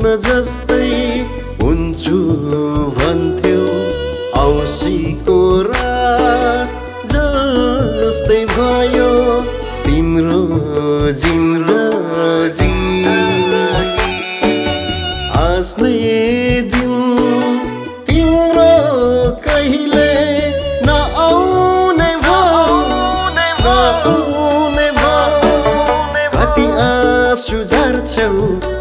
जस्तै हुन्छु भन्थ्यौ औँसीको रात जस्तै भयो तिम्रो जिन्दगी हाँस्ने दिन तिम्रो कहिले नआउने भयो कति आँसु झर्छौ